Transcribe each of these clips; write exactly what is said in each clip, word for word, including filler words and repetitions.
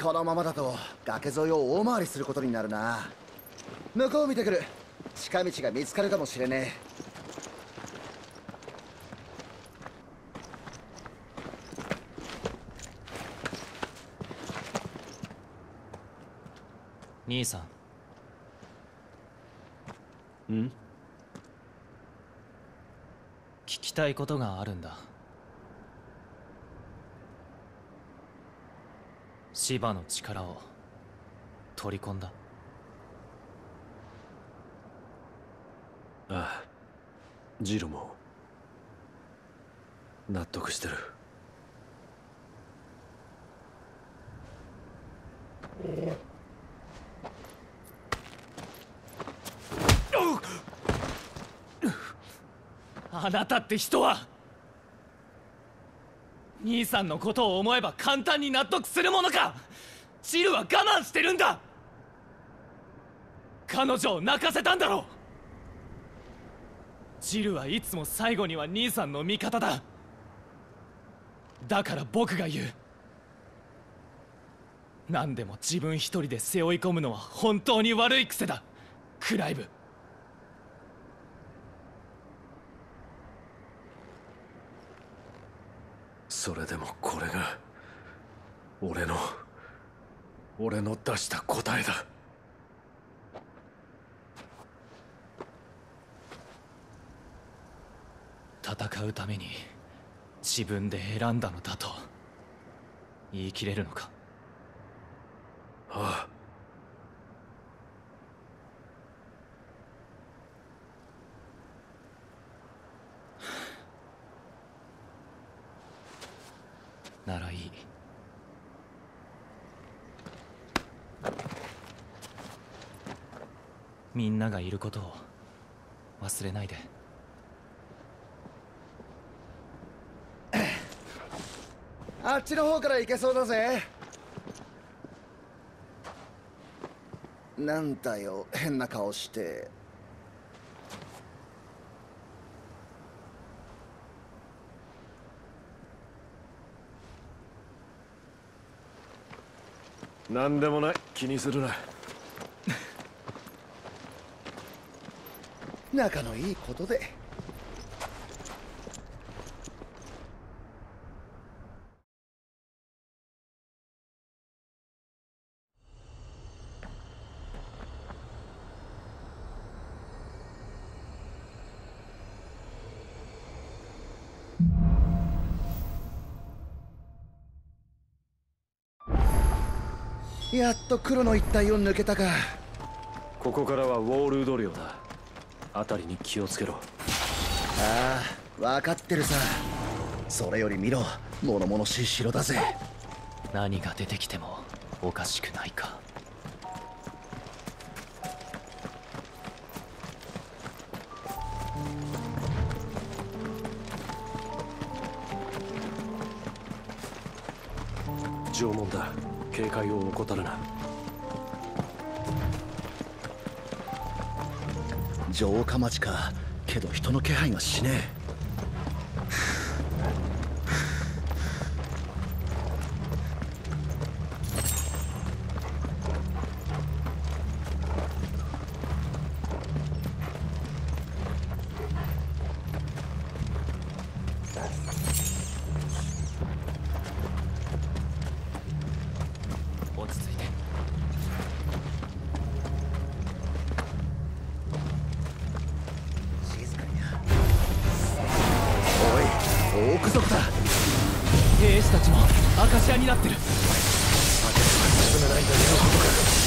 このままだと崖沿いを大回りすることになるな。向こう見てくる。近道が見つかるかもしれねえ。 兄さん。 ん？ 聞きたいことがあるんだ。芝の力を取り込んだ。 ああ、ジルも納得してる。 あなたって人は兄さんのことを思えば簡単に納得するものか。ジルは我慢してるんだ。彼女を泣かせたんだろう。ジルはいつも最後には兄さんの味方だ。だから僕が言う。何でも自分一人で背負い込むのは本当に悪い癖だ、クライブ。 それでもこれが俺の俺の出した答えだ。 戦うために自分で選んだのだと言い切れるのか。 ああならいい。みんながいることを忘れないで。 あっちの方から行けそうだぜ。なんだよ、変な顔して。 なんでもない、気にするな。 仲のいいことで。やっと黒の一帯を抜けたか。 ここからはウォールード領だ。辺りに気をつけろ。 ああ、分かってるさ。それより見ろ、物々しい城だぜ。 何が出てきてもおかしくないか。 縄文だ。警戒を怠るな。 城下町か。けど人の気配がしねえ。オーク族だ。 兵士たちもアカシアになってる。 進めないだけのことか。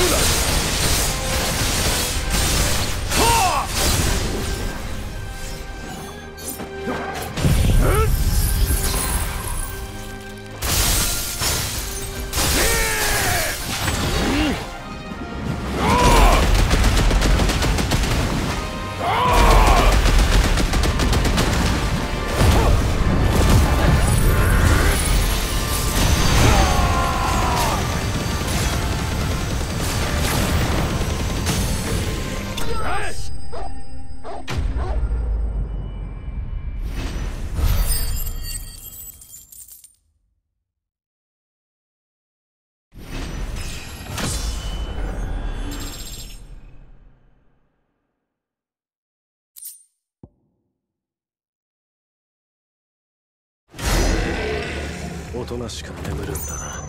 おとなしく眠るんだな。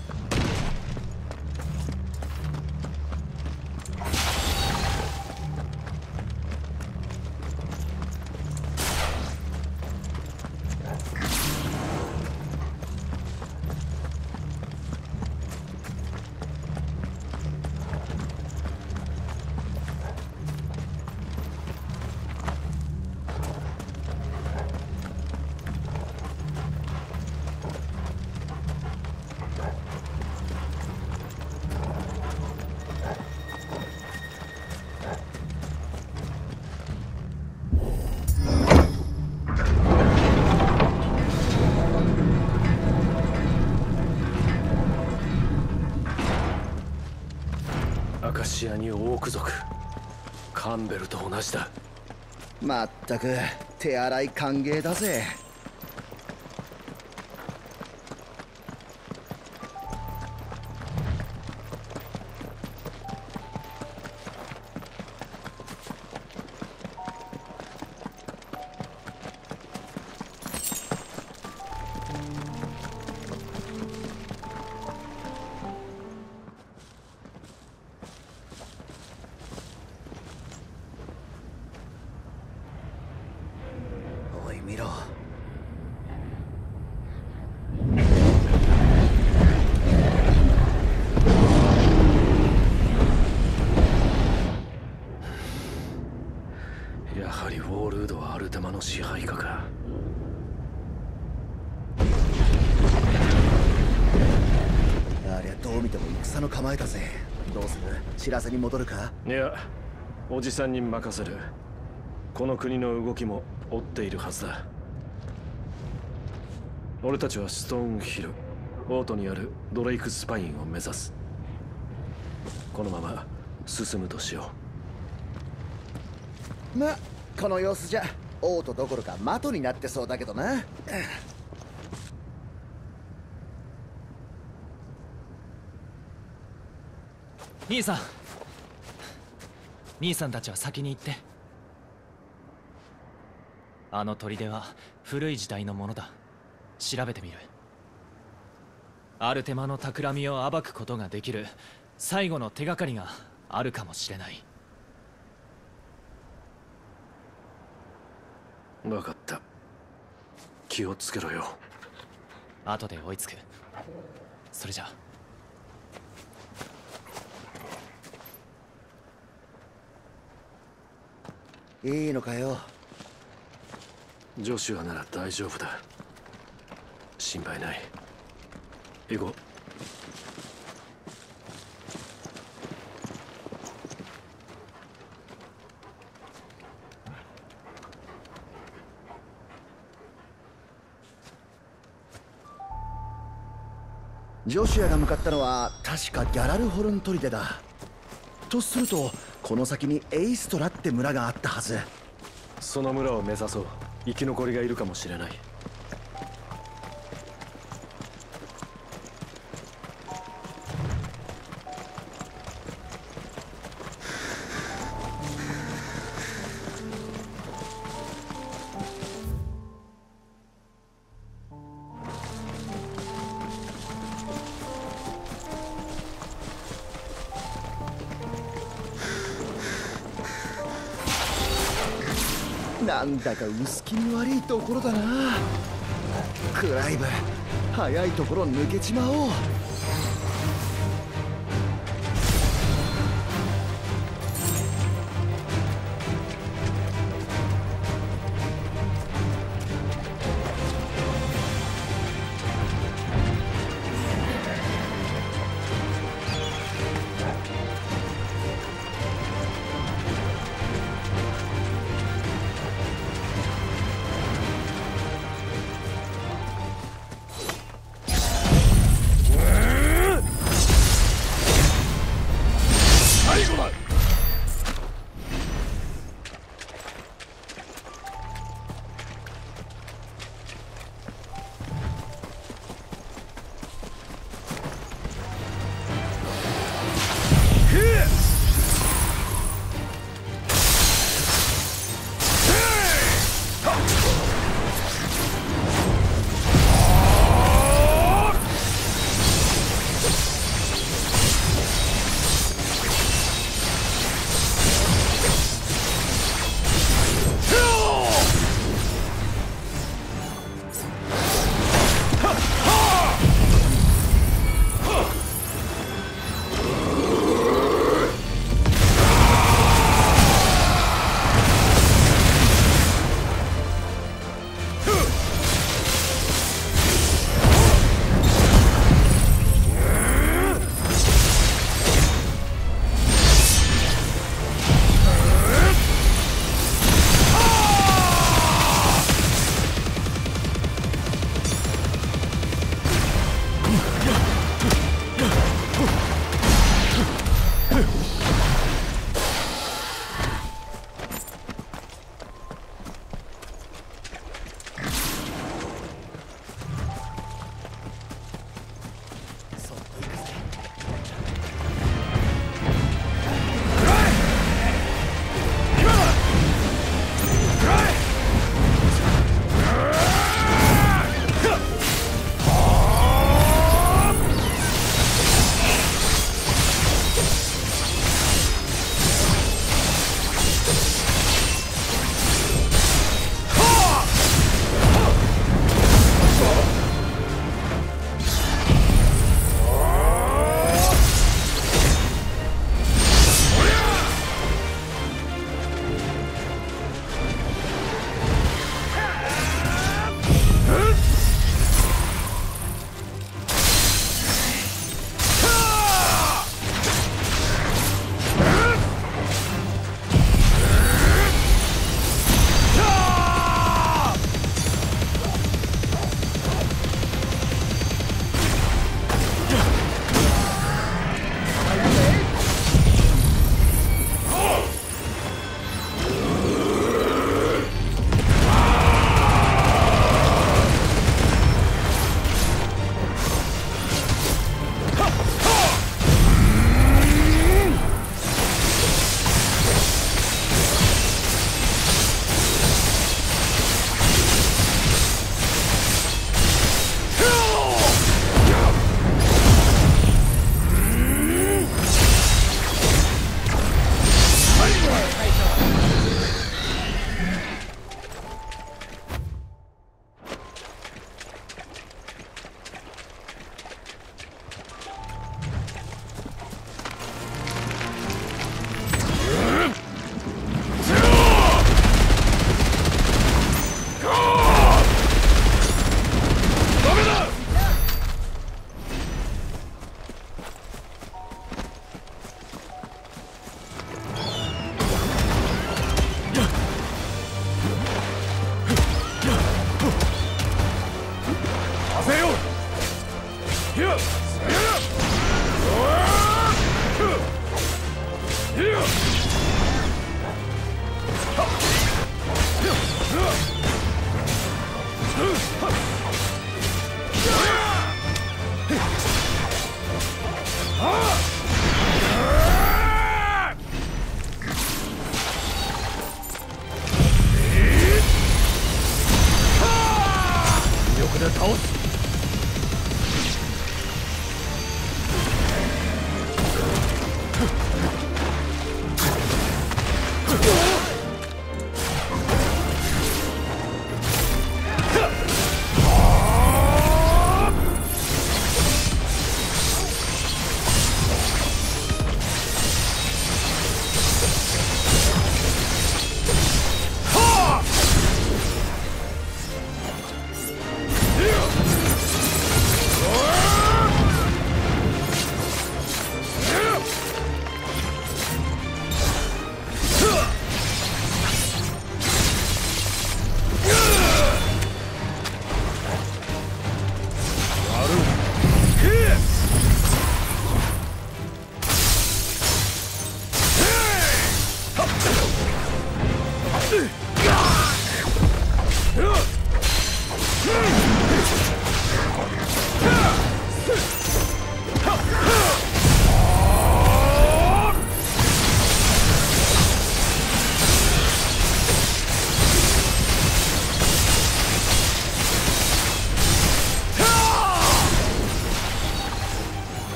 アカシアにオーク族、カンベルと同じだ。 まったく手洗い歓迎だぜ。おい見ろ。 やはりウォールードはアルテマの支配下か。 ありゃどう見ても戦の構えだぜ。どうする？知らせに戻るか？ いや、おじさんに任せる。この国の動きも追っているはずだ。俺たちはストーンヒル、オートにあるドレイクスパインを目指す。このまま進むとしよう。ま、この様子じゃオートどころか的になってそうだけどな。 兄さん兄さんたちは先に行って。あの砦は古い時代のものだ。調べてみる。アルテマの企みを暴くことができる最後の手がかりがあるかもしれない。 分かった。気をつけろよ。 後で追いつく。それじゃ。 いいのかよ。 ジョシュアなら大丈夫だ。心配ない。行こう。 ジョシュアが向かったのは確かギャラルホルン砦だ。とするとこの先にエイストラって村があったはず。 その村を目指そう。生き残りがいるかもしれない。 なんだか薄気味悪いところだな。クライブ、早いところ抜けちまおう。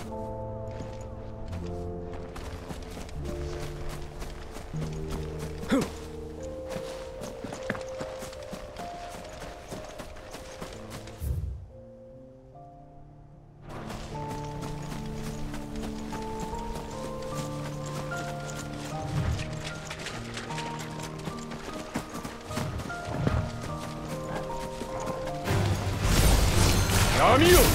闇よ。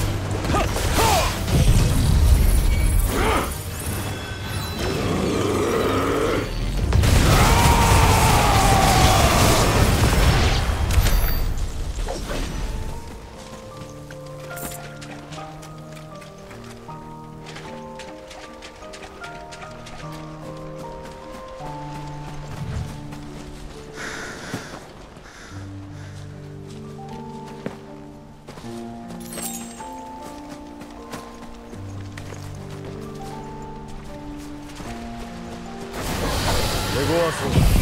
レゴはそうだ。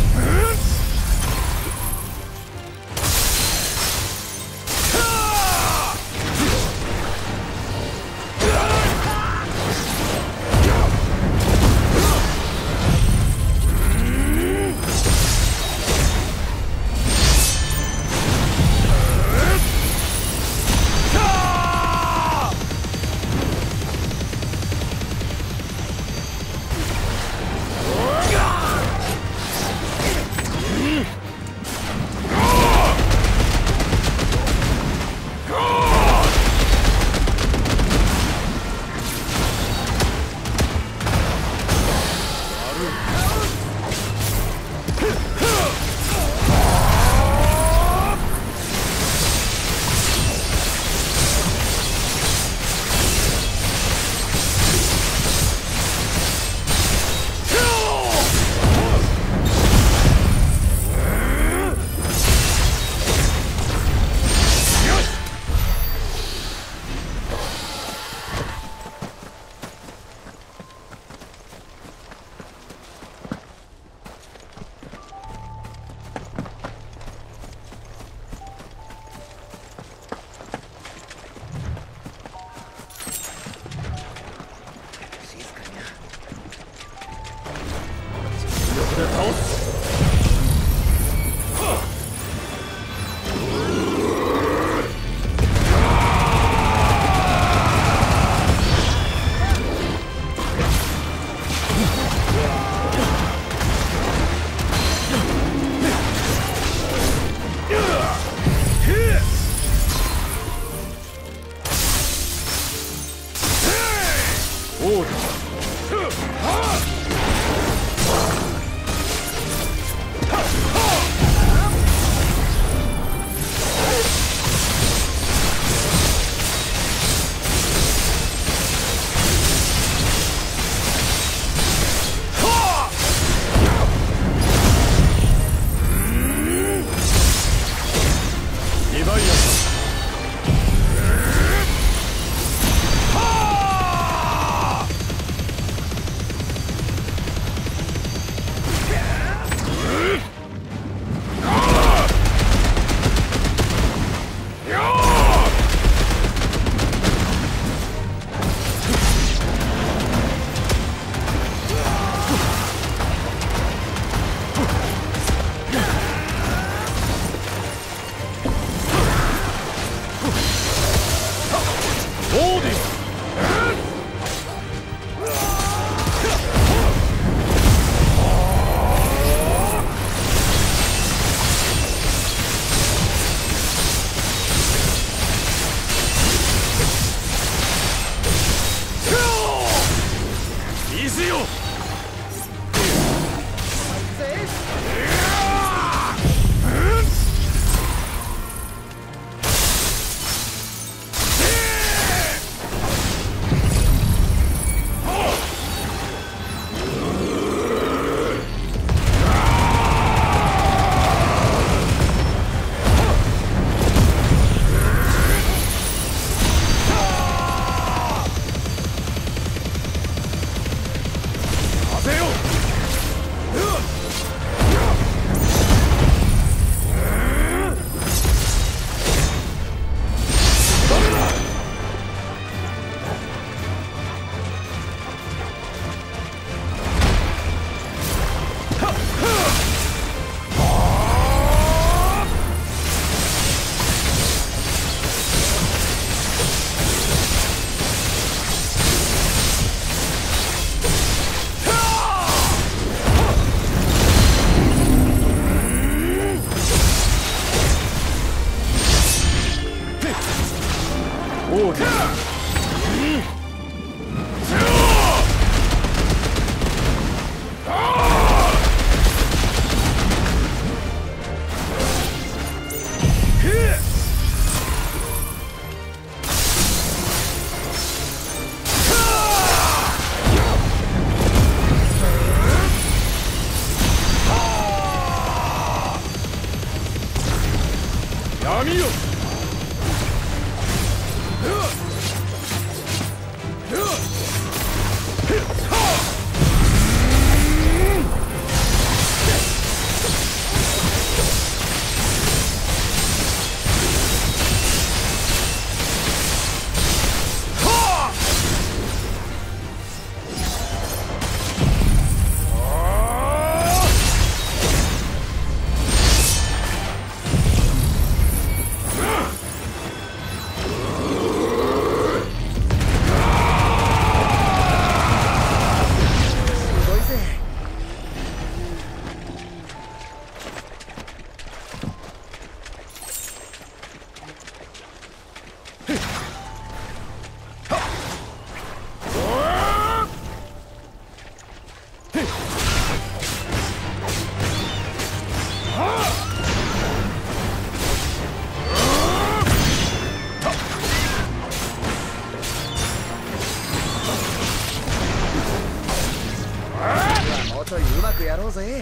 もうちょいうまくやろうぜ。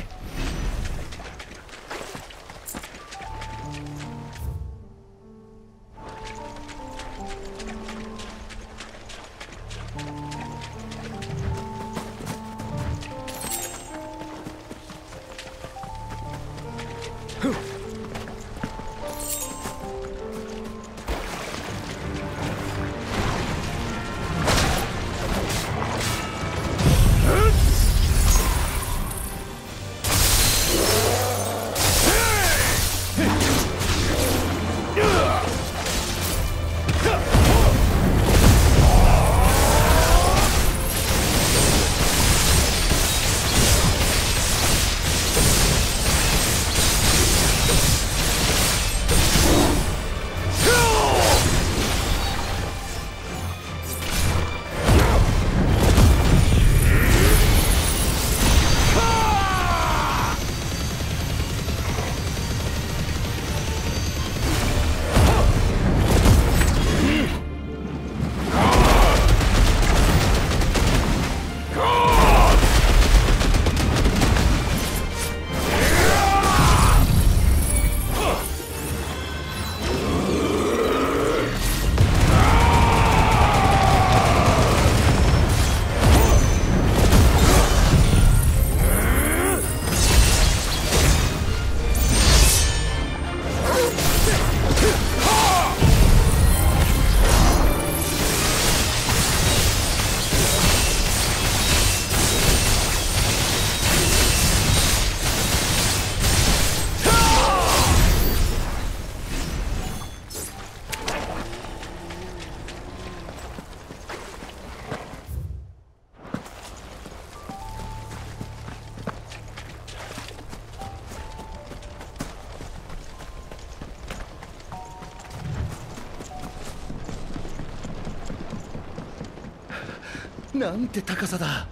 なんて高さだ。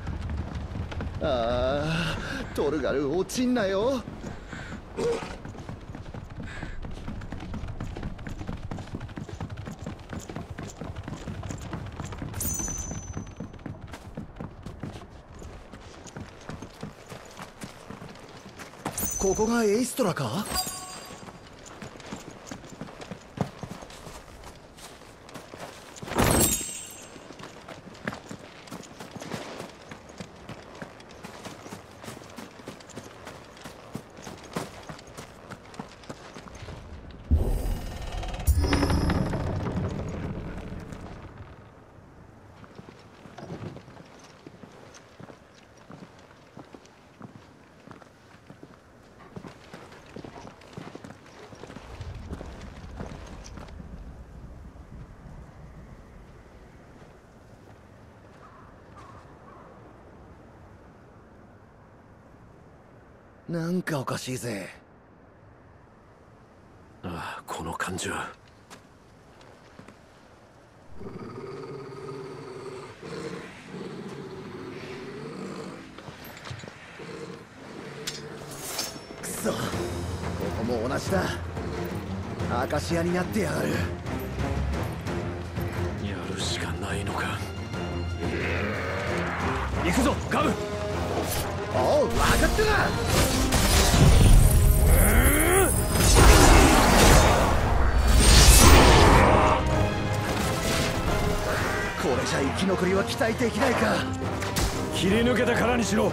あー、トルガル落ちんなよ。ここがエイストラか？なんかおかしいぜ。 ああ、この感じは。 くそ、ここも同じだ。アカシアになってやがる。 やるしかないのか。行くぞガブ。 おう、分かってな。これじゃ生き残りは期待できないか。 切り抜けてからにしろ。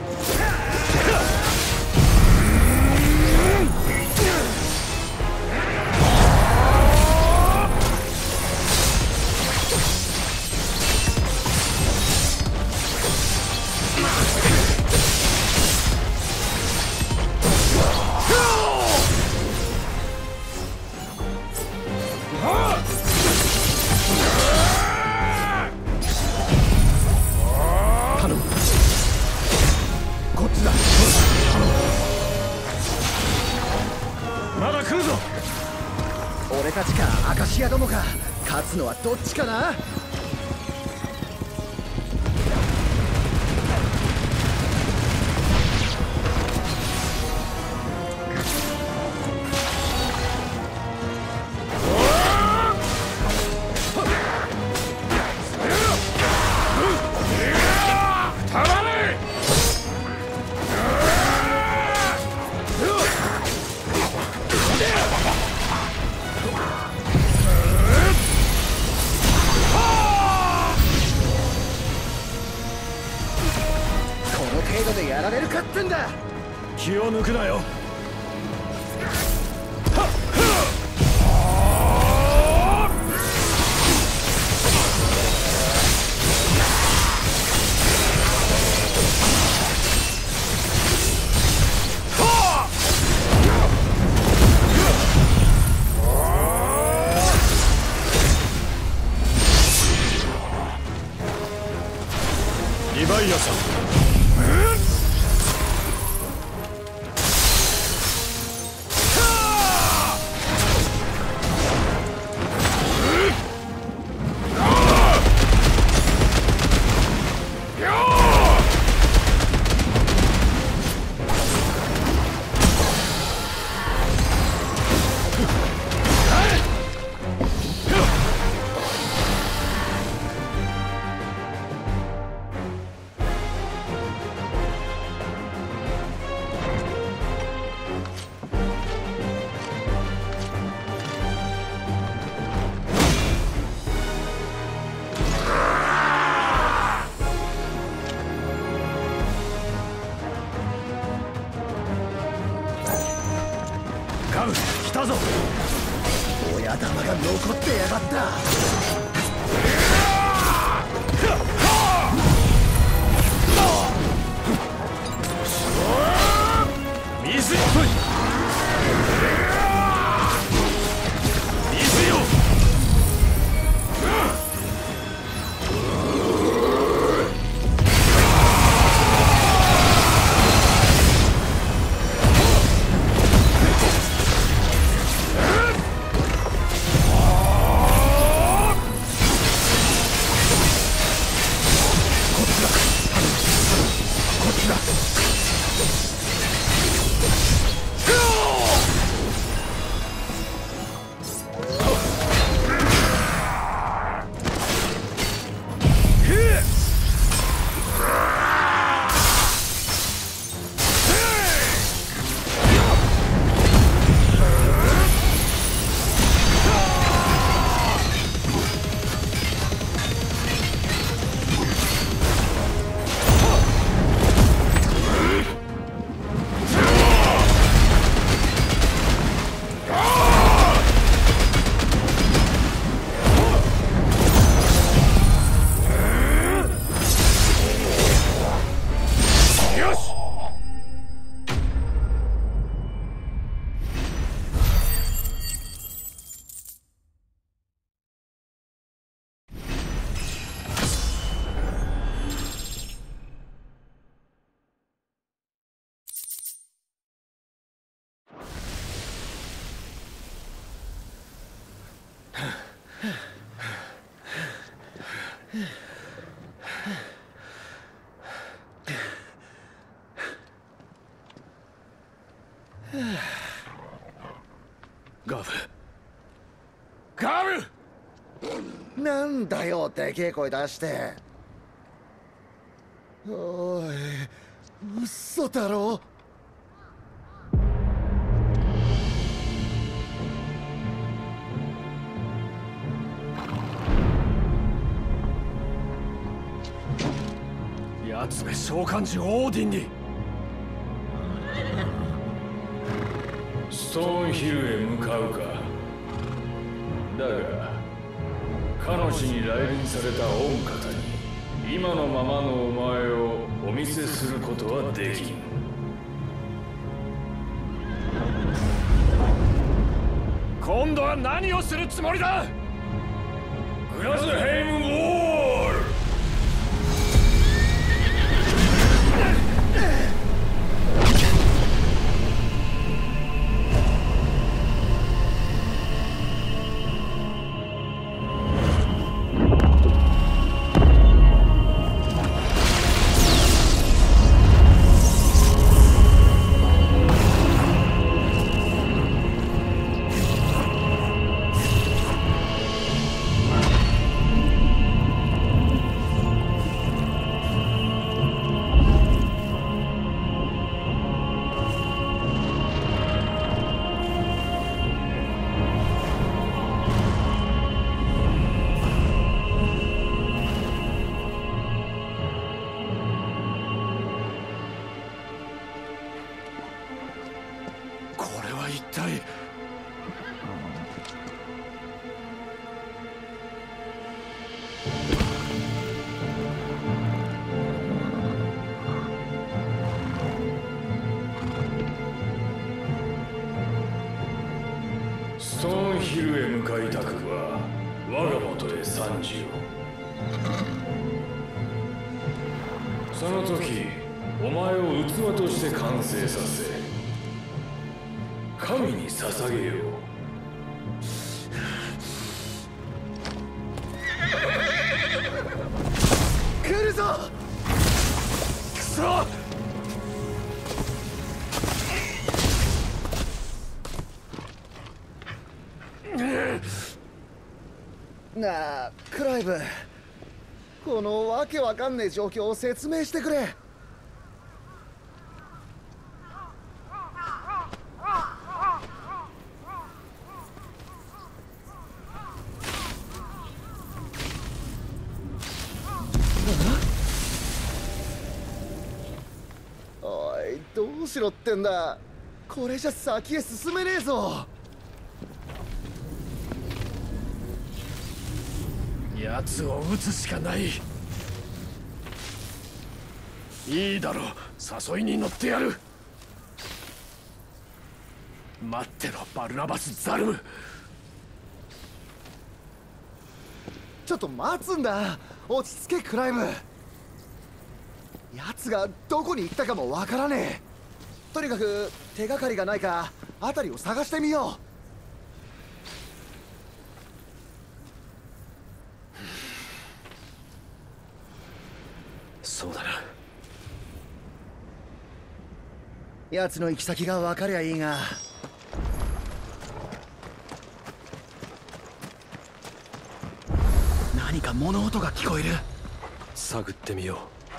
俺たちかアカシアどもか、勝つのはどっちかな。やられるかってんだ。 気を抜くなよ。リヴァイアさん、来たぞ。 親玉が残ってやがった。 水よ水よ。ガブガブなんだよ、でけえ声出して。おい、嘘だろ。 ややつめ召喚獣オーディンに。 ストーンヒルへ向かうか。だが彼女に来臨された御方に今のままのお前をお見せすることはできん。 今度は何をするつもりだ。 グラスヘイムウォール。 一体。 ストーンヒルへ向かいたくは我が元へ参じよ。その時お前を器として完成させ神に捧げよう。 来るぞ。 くそ。 なあクライブ、このわけわかんねえ状況を説明してくれ。おい、どうしろってんだ。これじゃ先へ進めねえぞ。 奴を撃つしかない。いいだろう、誘いに乗ってやる。待ってろバルナバス・ザルム。 ちょっと待つんだ。落ち着けクライブ。奴がどこに行ったかもわからねえ。とにかく手がかりがないか辺りを探してみよう。 そうだな。 奴の行き先が分かりゃいいが。何か物音が聞こえる。 探ってみよう。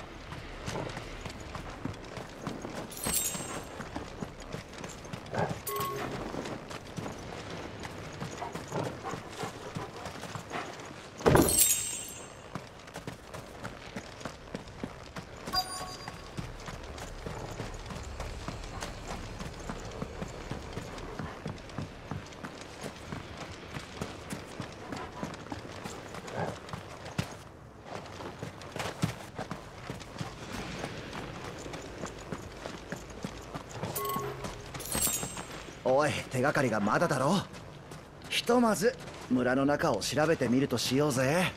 おい、手がかりがまだだろ。ひとまず村の中を調べてみるとしようぜ。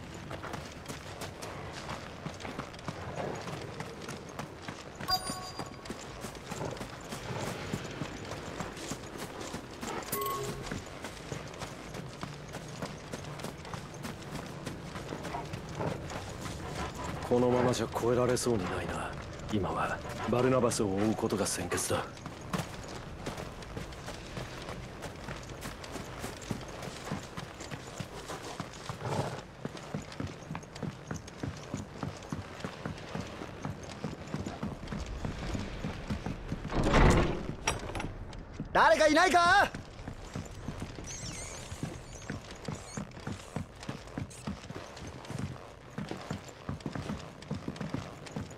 このままじゃ越えられそうにないな。今はバルナバスを追うことが先決だ。 誰かいないか。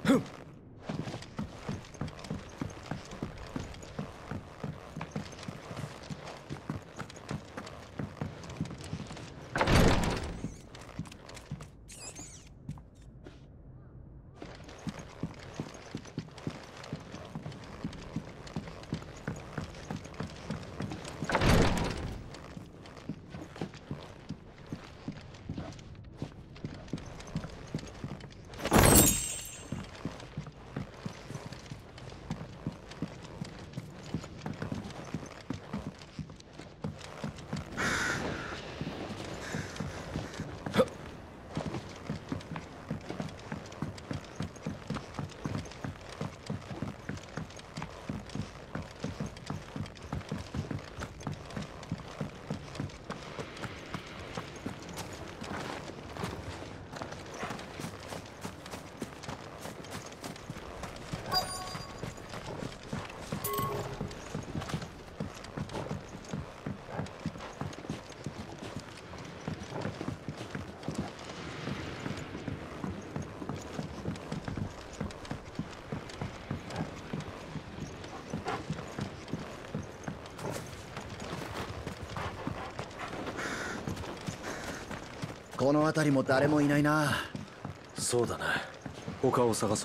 この辺りも誰もいないな。 そうだな。他を探そう。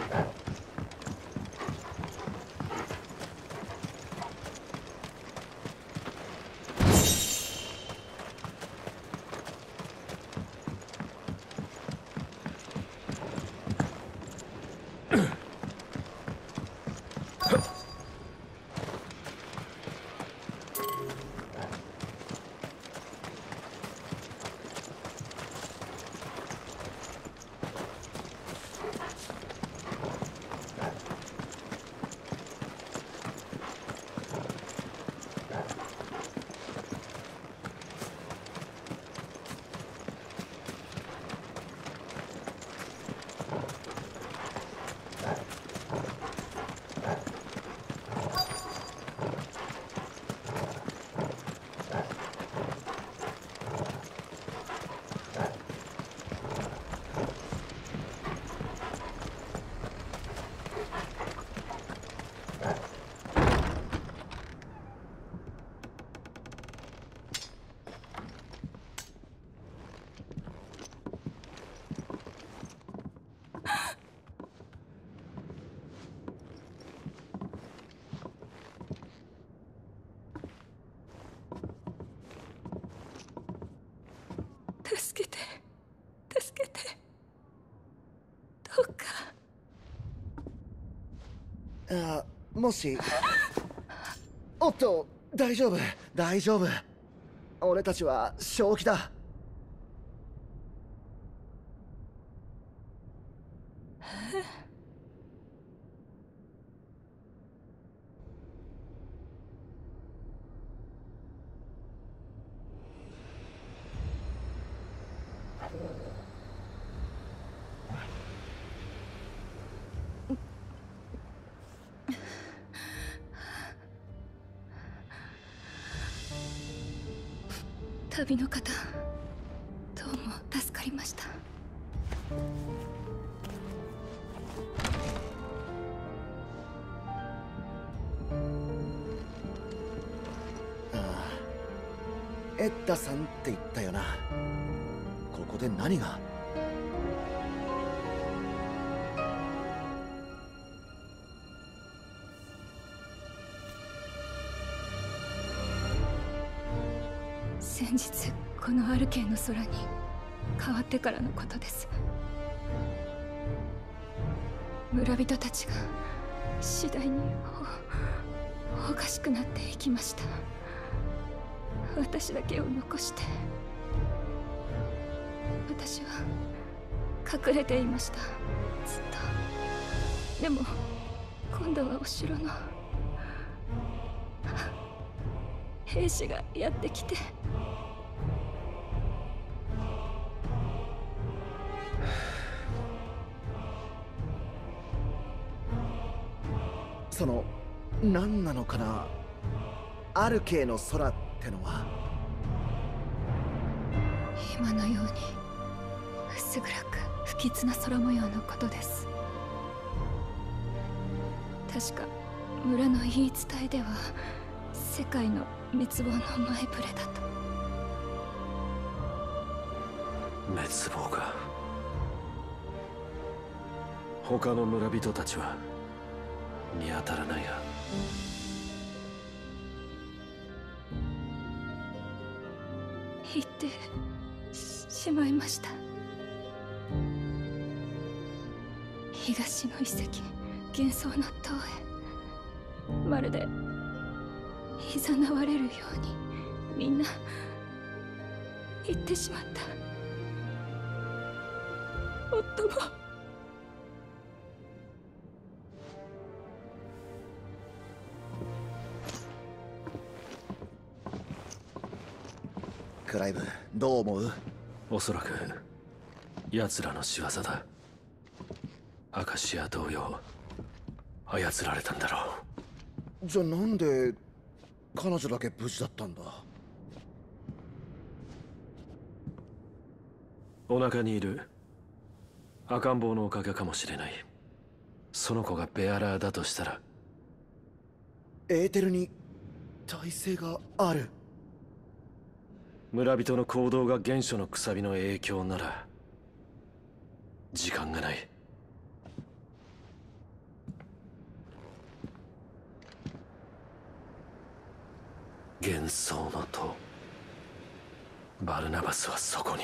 助けて、助けて、どうか。 あ、もしおっと、大丈夫大丈夫。俺たちは正気だ。 旅の方、どうも助かりました。 ああ、エッタさんって言ったよな。ここで何が。 先日このアルケーの空に変わってからのことです。村人たちが次第にお、おかしくなっていきました。私だけを残して私は隠れていました、ずっと。でも今度はお城の兵士がやってきて、 その何なのかな、アルケーの空ってのは。 今のように薄暗く不吉な空模様のことです。 確か村の言い伝えでは世界の滅亡の前触れだと。 滅亡か。他の村人たちは見当たらないが、 言ってしまいました。東の遺跡、幻想の塔へまるでいざなわれるようにみんな行ってしまった。夫もクライブ、どう思う？ おそらく奴らの仕業だ。アカシア同様操られたんだろう。 じゃあなんで彼女だけ無事だったんだ？ お腹にいる赤ん坊のおかげかもしれない。その子がベアラーだとしたら。 エーテルに耐性がある。 村人の行動が原初のくさびの影響なら時間がない。幻想の塔、バルナバスはそこに。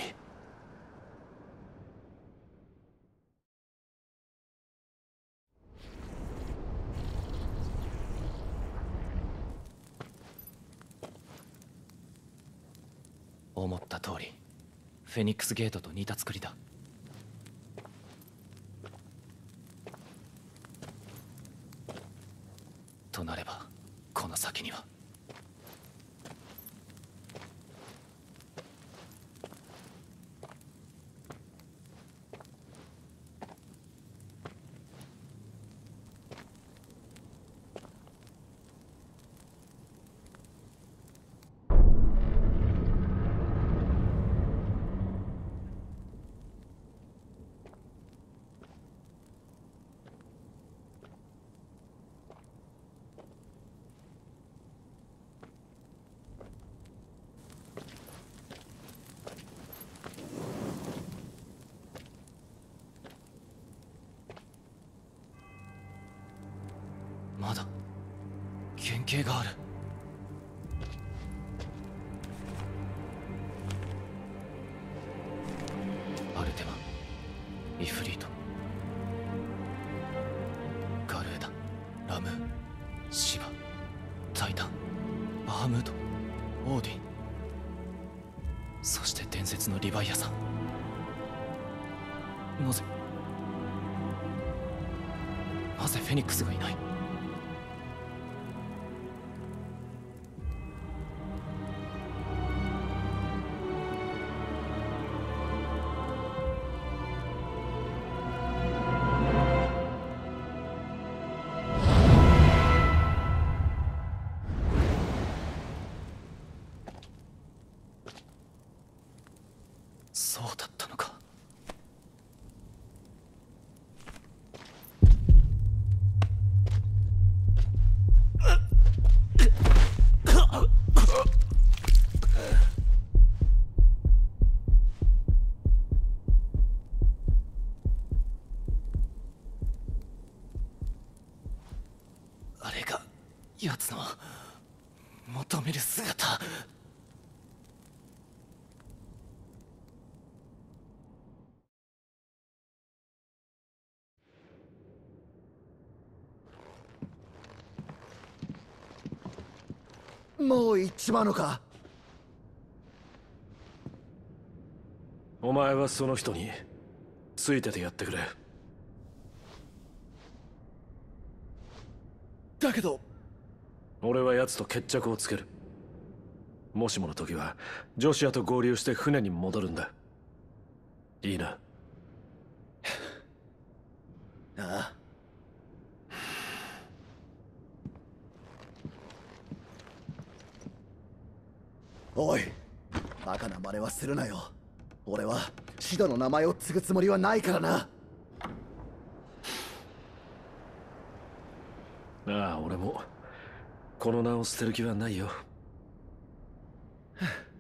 思った通りフェニックスゲートと似た作りだ。となればこの先にはまだ原型がある。アルテマ、イフリート、ガルエダ、ラムー、シバ、タイタン、バハムート、オーディン、そして伝説のリヴァイアさん。なぜなぜフェニックスがいない？そうだったのか。あれが奴の求める姿。 もう行っちまうのか？ お前はその人についててやってくれ。 だけど俺は奴と決着をつける。もしもの時はジョシアと合流して船に戻るんだ。いいな？ ああ。おい、バカな真似はするなよ。俺はシダの名前を継ぐつもりはないからな。 ああ、俺もこの名を捨てる気はないよ。はあ